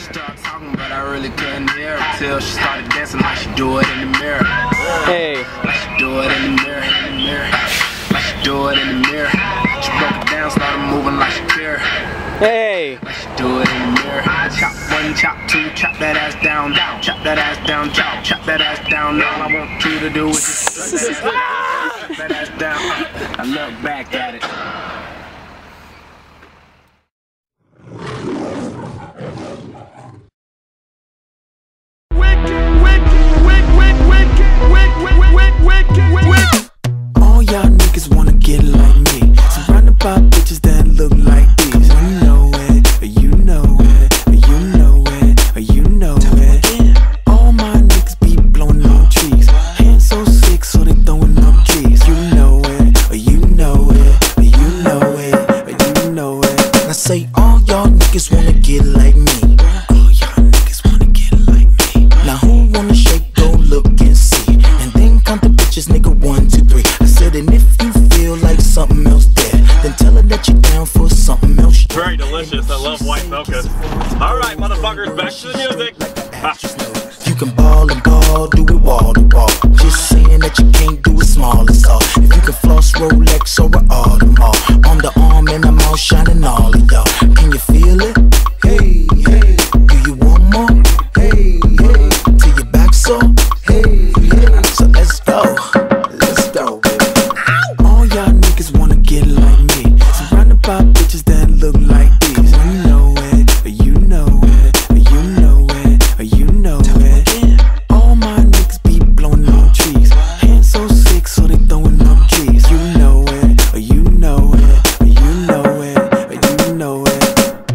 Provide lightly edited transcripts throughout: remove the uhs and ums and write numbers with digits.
Started talking, but I really couldn't hear her till she started dancing like she do it in the mirror. Hey. Like she do it in the mirror, Like she do it in the mirror. She broke it down, started moving like she care. Hey. Like she do it in the mirror. Chop one, chop two, chop that ass down, down. Chop that ass down, chop that ass down. All I want you to do is just chop that ass down. I look back at it. All y'all niggas wanna get like me, surrounded by bitches that look like these. You know it, you know it, you know it, you know it. All my niggas be blowing on trees, hands so sick so they throwing up trees. You know it, you know it, you know it, you know it. I say all y'all niggas wanna get like me. All y'all niggas wanna get like me. Now who wanna shake, go look and see, and then count the bitches, nigga, 1, 2, 3. I said, and if you feel like something else there, then tell her that you're down for something else. Very delicious. I love white mocha. All right, motherfuckers, back to the music. You can ball and ball, do it wall to wall. Just saying that you can't do it small as all. If you can floss Rolex or an Audemars, on the arm and I'm all shining all of y'all. Can you feel it? Hey, hey. Do you want more? Hey, hey. Till your back sore? Hey, hey. So let's go. Let's go, baby. All y'all niggas wanna get like me, surrounded by bitches that look like these. You know it, you know it, you know it, you know it. All my niggas be blowing on trees, hands so sick so they throwing up trees. You know it, you know it, you know it, you know it.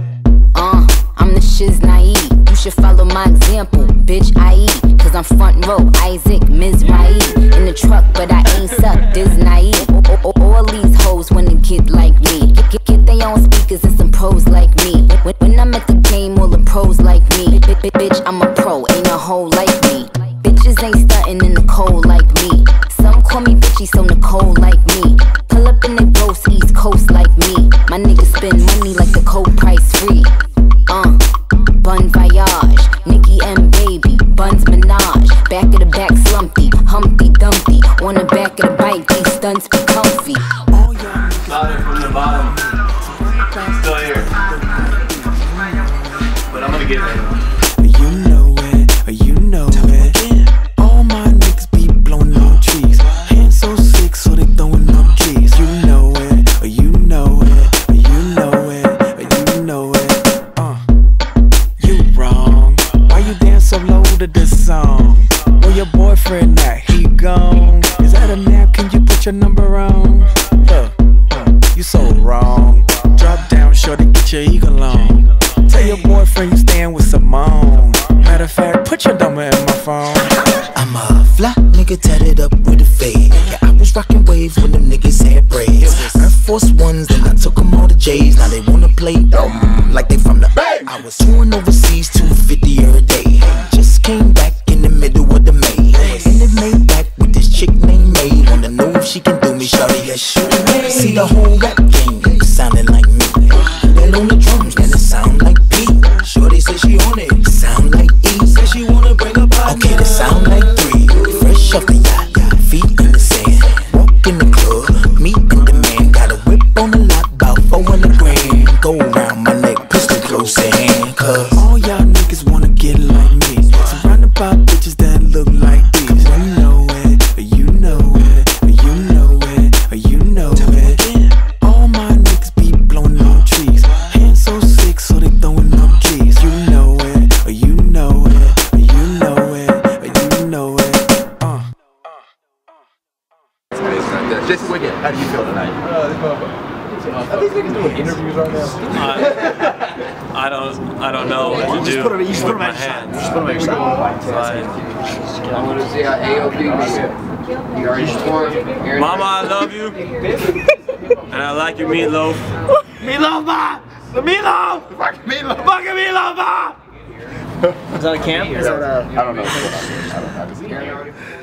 I'm the shiz naive. You should follow my example, bitch. I eat, cause I'm front row. Isaac, Mizrahi, in the truck, but I ain't sucked. This naive. All these hoes wanna get like me. Get their own speakers and some pros like me. When I'm at the game, all the pros like me. Bitch, I'm a pro, ain't a hoe like me. Bitches ain't stuntin' in the cold like me. Some call me bitchy, so Nicole like me. Pull up in the ghost, East Coast like me. My niggas spend money like the coke price free. Bun Voyage, Nicki and Baby, Buns Minaj. Back of the back slumpy, Humpty Dumpty. On the back of the bike, these stunts be comfy. Louder from the bottom. Still here. But I'm gonna get there. You know it, you know it. All my niggas be blowing on trees, hands so sick so they throwing up trees. You know it, you know it, you know it, you know it. You wrong. Why you dance so low to this song? Where your boyfriend at? He gone. Is that a nap? Can you put your number on? You so wrong. Drop down, shorty, get your eagle on. Tell your boyfriend you staying with Simone. Matter of fact, put your number in my phone. I'm a fly nigga tatted up with a fade. Yeah, I was rocking waves when them niggas had braids. Air Force Ones, then I took them all to J's. Now they wanna play dumb like they from the Bay. I was touring overseas, 250 every day. Just came back in the middle of the May. In the Maybach with this chick named May. Wanna know if she can do me, shawty, yes, shoot me. See the whole rap game sounding like me. Then on the drums, and it sound like P. Shorty said she on it, sound like E. Said she wanna bring up partner. Okay, that sound like 3. Fresh off the yacht, feet in the sand. Walk in the club, me and the man. Got a whip on the lot, about 400 grand. Go around my neck, pistol close to hand. Cause all y'all niggas wanna get like me, surrounded by bitches that look like these. You know it, you know it, you know it, you know it. All my niggas be blowing on trees, hands so sick so they throwing up trees. You know it, you know it, you know it, you know it. Just Wickett, how do you feel tonight? Are these niggas doing interviews right now? I don't know what to do. You just put them my at your side. hands. Just put them at your side. I want to see how AOP goes. You already scored. Mama, I love you. And I like your meatloaf. Meatloaf, ma! The meatloaf! Fucking meatloaf! Fucking meatloaf, ma! Is that a camp? I don't know.